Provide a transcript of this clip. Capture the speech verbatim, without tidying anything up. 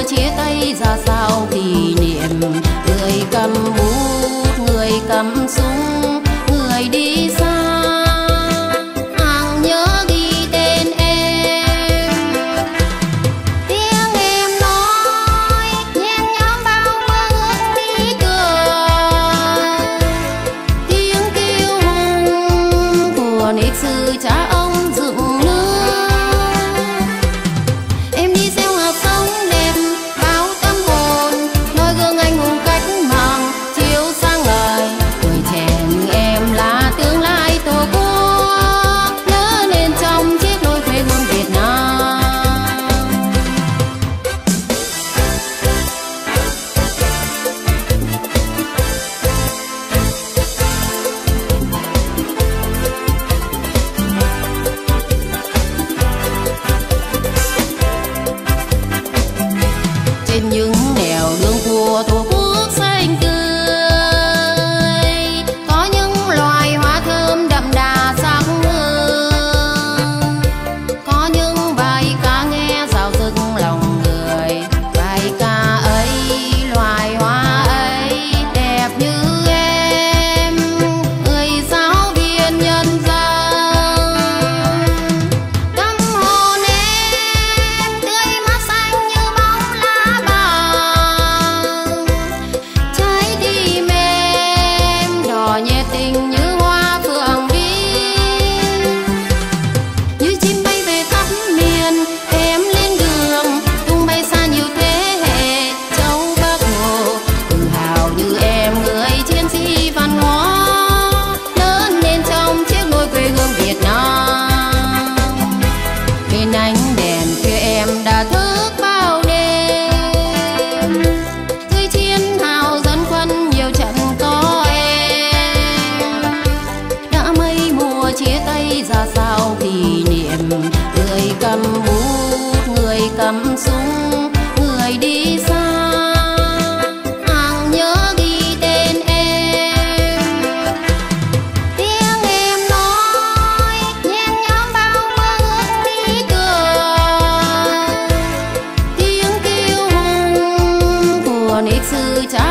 chia tay ra sao kỷ niệm. Người cầm bút, người cầm súng, người đi xa hàng nhớ ghi tên em. Tiếng em nói nhen nhóm bao mơ ước tí cười, tiếng kêu hùng của nếp sư cha ông dựng nước. Em đi gieo hạt giống đẹp bao tâm hồn, noi gương anh hùng cách mạng chiếu sáng ngời. Tuổi trẻ như em là tương lai tổ quốc, lớn lên trong chiếc nôi quê hương Việt Nam. Trên những nẻo đường của tổ quốc xanh tươi, có những loài hoa thơm đậm đà sắc hương, có những bài ca nghe dạo dực lòng người. Bài ca ấy, loài hoa ấy đẹp như em, người giáo viên nhân dân. Tâm hồn em tươi mát xanh như bóng lá vàng, trái tim em đỏ nhẹ tình như hoa phượng vi. Như chim bay về khắp miền, em lên đường tung bay xa nhiều thế hệ châu Bắc Hồ. Tự hào như em người chiến sĩ văn hóa, lớn lên trong chiếc nôi quê hương Việt Nam. Bên ánh đèn khuya em đã thức bao đêm, dưới chiến hào dân quân nhiều trận có em. Đã mấy mùa chia tay ra sao kỷ niệm. Người cầm bút, người cầm súng, người đi xa hàng nhớ ghi tên em. Tiếng em nói nhen nhóm bao mơ ước tí cười, tiếng kêu hùng của nếp sư cha